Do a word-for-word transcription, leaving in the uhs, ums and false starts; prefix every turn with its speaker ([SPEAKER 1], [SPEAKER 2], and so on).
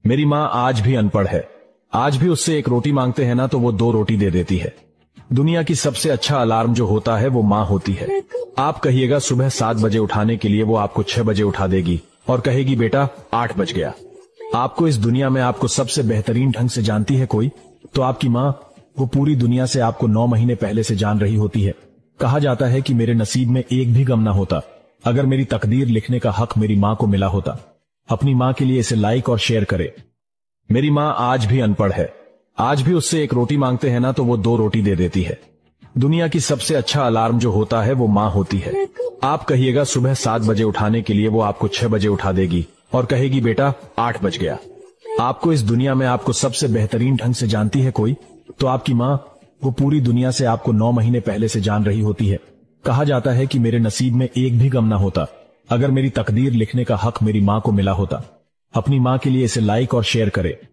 [SPEAKER 1] मेरी माँ आज भी अनपढ़ है। आज भी उससे एक रोटी मांगते हैं ना तो वो दो रोटी दे देती है। दुनिया की सबसे अच्छा अलार्म जो होता है वो माँ होती है। आप कहिएगा सुबह सात बजे उठाने के लिए, वो आपको छह बजे उठा देगी और कहेगी बेटा आठ बज गया। आपको इस दुनिया में आपको सबसे बेहतरीन ढंग से जानती है कोई, तो आपकी माँ। वो पूरी दुनिया से आपको नौ महीने पहले से जान रही होती है। कहा जाता है कि मेरे नसीब में एक भी गम ना होता अगर मेरी तकदीर लिखने का हक मेरी माँ को मिला होता। अपनी माँ के लिए इसे लाइक और शेयर करें। मेरी माँ आज भी अनपढ़ है। आज भी उससे एक रोटी मांगते हैं ना तो वो दो रोटी दे देती है। दुनिया की सबसे अच्छा अलार्म जो होता है वो माँ होती है। आप कहिएगा सुबह सात बजे उठाने के लिए, वो आपको छह बजे उठा देगी और कहेगी बेटा आठ बज गया। आपको इस दुनिया में आपको सबसे बेहतरीन ढंग से जानती है कोई, तो आपकी माँ। वो पूरी दुनिया से आपको नौ महीने पहले से जान रही होती है। कहा जाता है कि मेरे नसीब में एक भी गम ना होता अगर मेरी तकदीर लिखने का हक मेरी माँ को मिला होता। अपनी माँ के लिए इसे लाइक और शेयर करें।